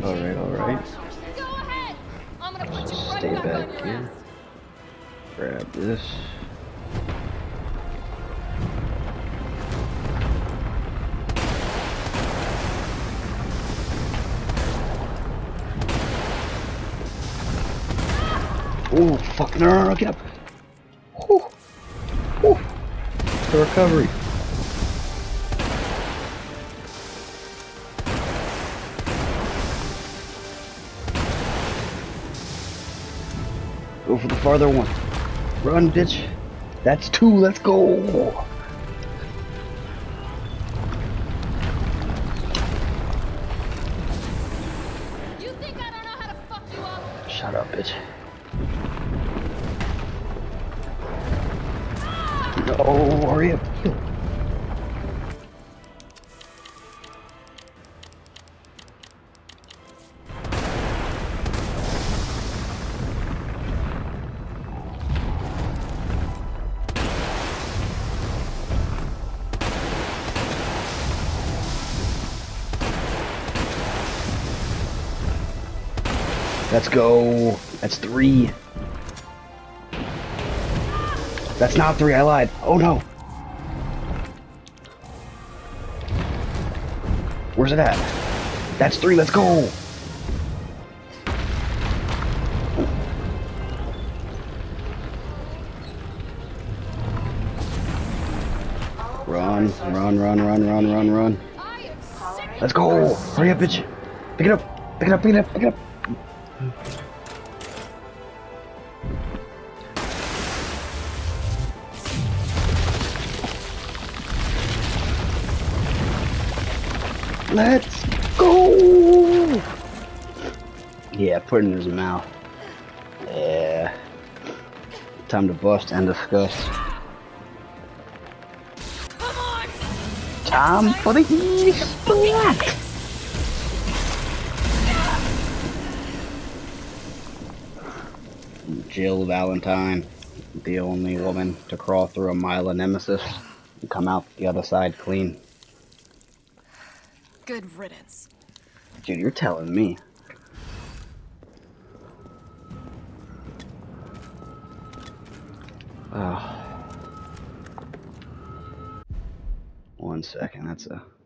Alright, alright, alright. Go ahead. I'm gonna put you right Stay back back on your here. ass. Grab this. Oh, fuck, no, get up. Whew. Whew. The recovery. Go for the farther one. Run, bitch. That's 2, let's go. You think I don't know how to fuck you up? Shut up, bitch. No, hurry up. Heal. Let's go. That's 3. That's not 3, I lied. Oh no. Where's it at? That's 3, let's go. Run, run, run, run, run, run, run. I am sick. Let's go. Hurry up, bitch. Pick it up. Pick it up, pick it up, pick it up. Let's go! Yeah, put it in his mouth. Yeah. Time to bust and discuss. Come on. Time for the heat splat! Jill Valentine, the only woman to crawl through a mile of nemesis and come out the other side clean. Good riddance. Dude, you're telling me. Oh. 1 second, that's a